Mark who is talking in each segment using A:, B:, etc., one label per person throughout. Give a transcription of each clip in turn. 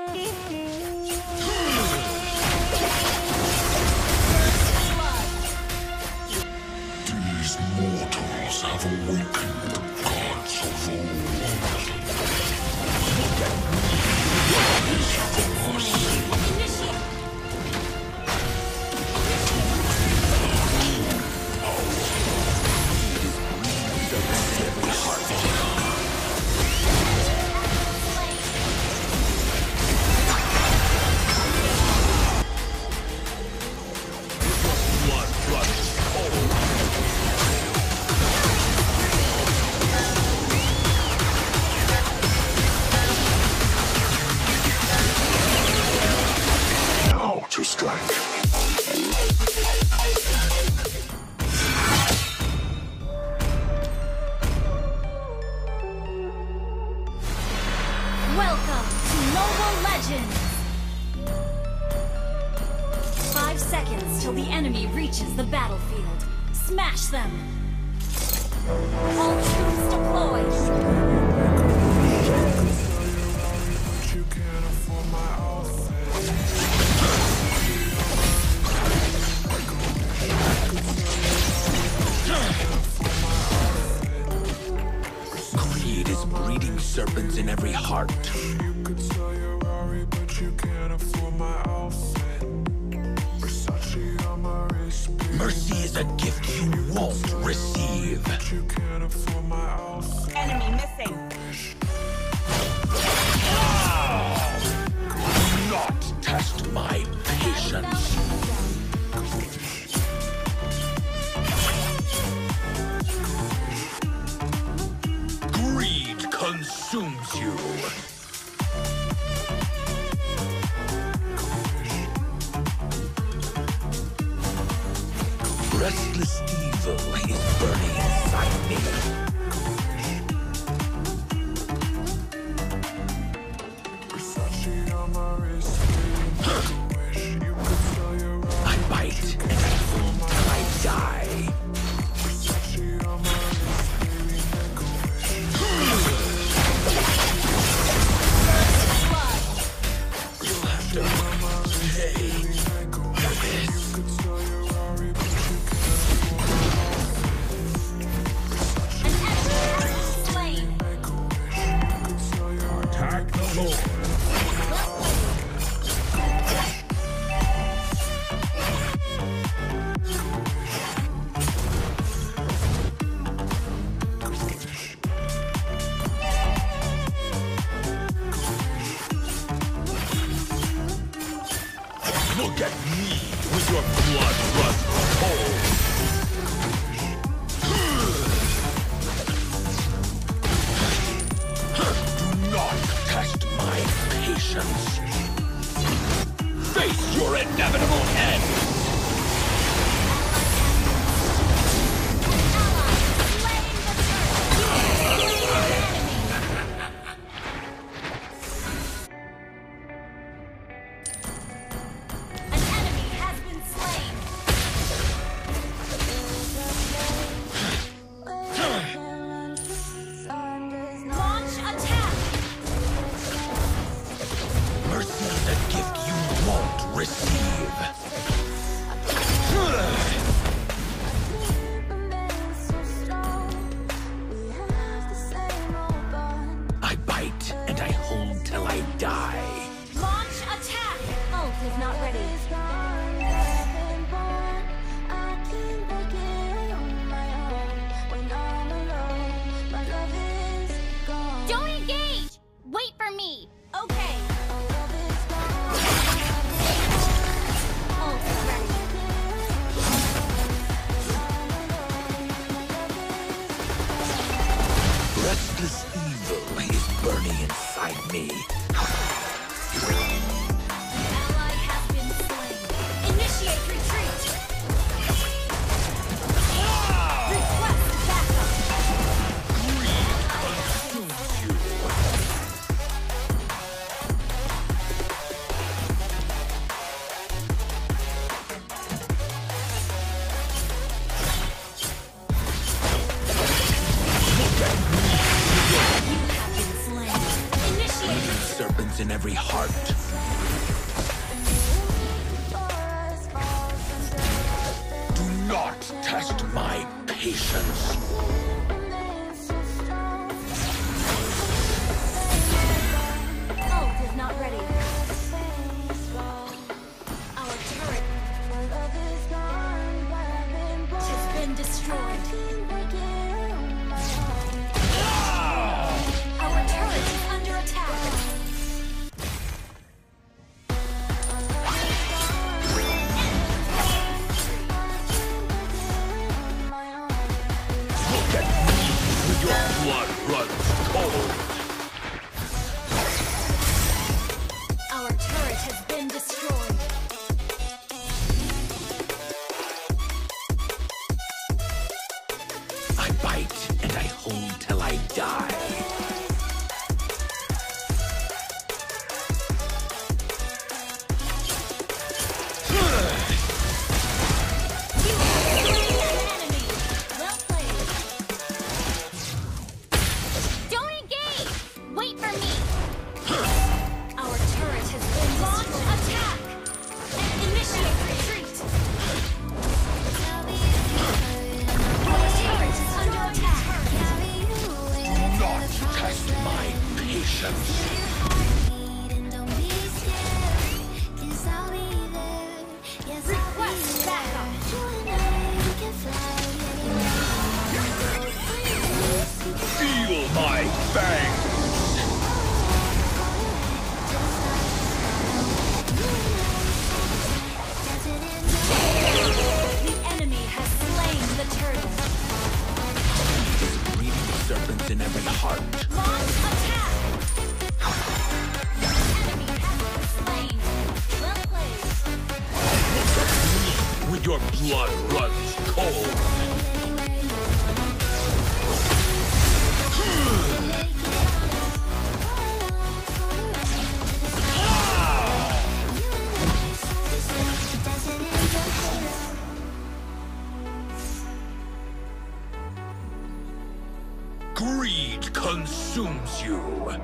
A: These mortals have awakened the gods of old. Rise from us. Now to strike.
B: Welcome to Mobile Legends! 5 seconds till the enemy reaches the battlefield. Smash them! All troops deployed!
A: You can't afford my outfit.
C: Greed is breeding serpents in every heart.
A: You could sell your Rari, but you can't afford my outfit. Versace on my wrist, baby.
C: Mercy is a gift you won't receive.
A: You can't afford my outfit.
D: Enemy missing.
C: Do not test my patience. Greed consumes you. Restless evil is burning inside me.
A: Versace on my wrist, baby. Wish you could sell your Rari.
C: I bite and I fool till I die.
A: Versace on my wrist, baby. Make a wish.
C: You'll have to pay for this.
A: You could sell your Rari, but you can't afford
B: An enemy has been slain!
A: make a wish. You could sell your
C: Attack the Lord. Look at me with your blood run cold. Do not test my patience. Face your inevitable end.
B: An enemy has been slain! Launch attack!
C: Mercy is a gift you won't receive. I bite and I hold till I die.
B: Launch attack! Ult is not ready. Don't engage! Wait for me! Okay. Ult is ready.
C: Restless evil is burning inside me.
B: Ally has been slain. Initiate retreat! Request backup!
C: Greed consumes you.
B: You have been slain. Initiate retreat!
C: every heart. Do not test my patience.
B: Ult is not ready. Our turret has been destroyed. Our turret is under attack.
C: Look at me with your blood runs cold.
B: Our turret has been destroyed.
C: I bite and I hold till I die.
B: You have slain an enemy. Well played. Don't engage. Wait for me. Our turret has been launched. Attack. Initiate retreat. Our turret is under attack.
C: Do not test my patience.
B: Request backup.
C: Feel my fangs.
B: The enemy has slain the turtle.
C: Breeding serpents in every heart.
B: Launch attack. Enemy has been slain. Well played.
C: With your blood runs cold. Greed consumes you.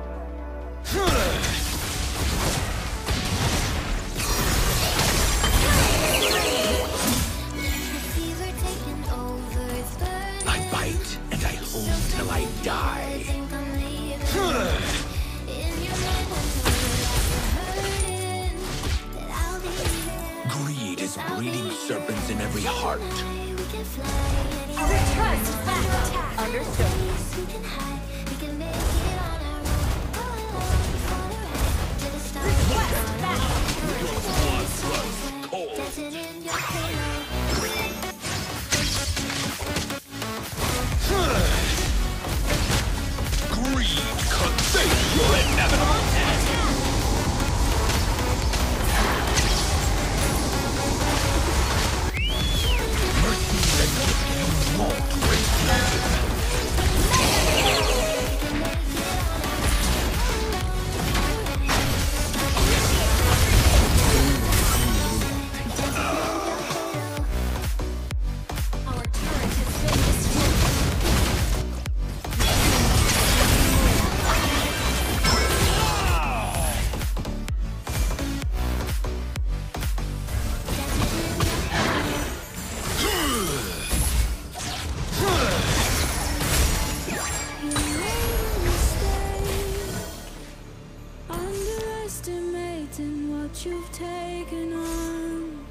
C: I bite and I hold till I die. Greed is breeding serpents in every heart.
B: Our turret is back attack. Understood. Request backup.
C: Your blood runs cold. Greed consumes your inevitable end. Mercy that you won't receive.
B: Our turret has been destroyed.
D: Underestimating what you've taken on.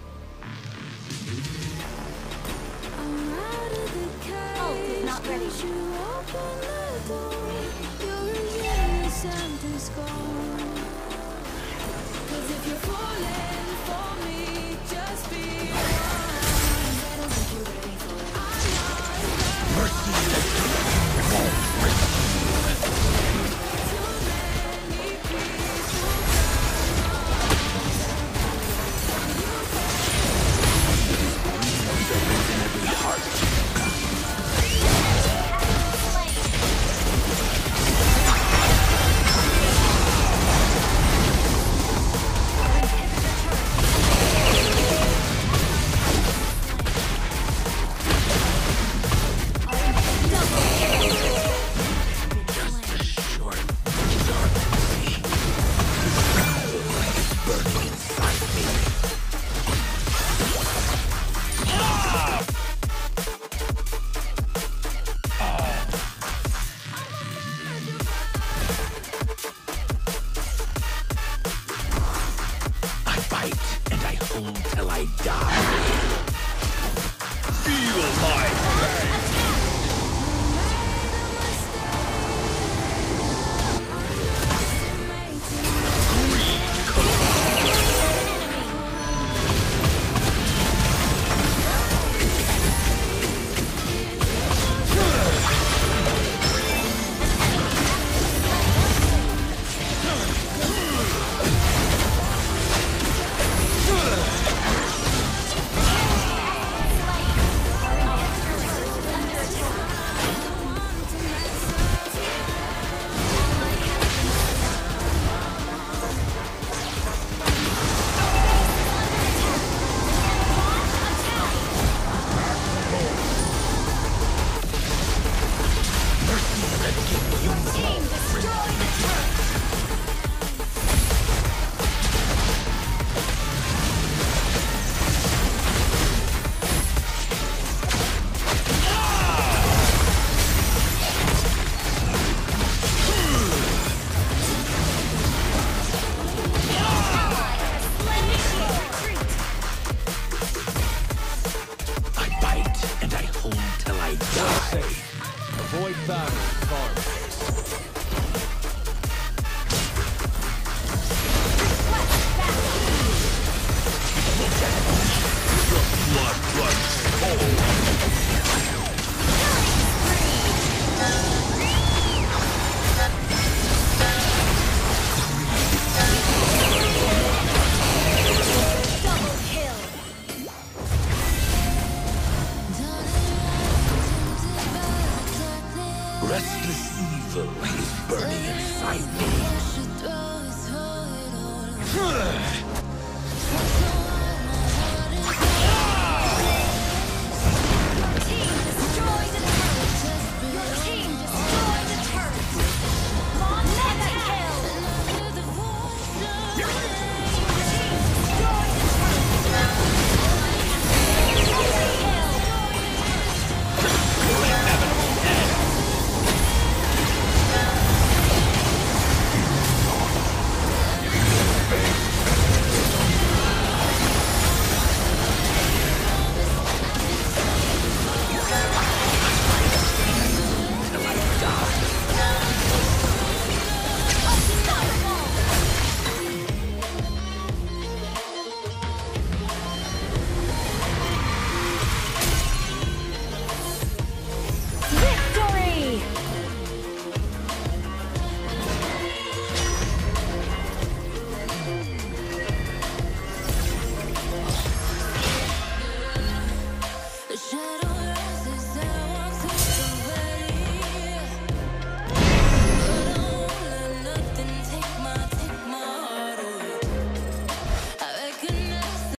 D: I'm out of the cage.
B: Ult is not ready.
D: You open the door. Your innocent is gone. 'Cause if you're falling for me, just be one. I don't think you're ready for it. I'm not.
C: Mercy that you won't receive.
D: Too many pieces.
C: Serpents in every heart.
B: Slain.
C: hold till I die. Feel my pain!
E: Avoid battle,
C: Blood runs cold.
B: Double kill.
C: Restless evil is burning inside me.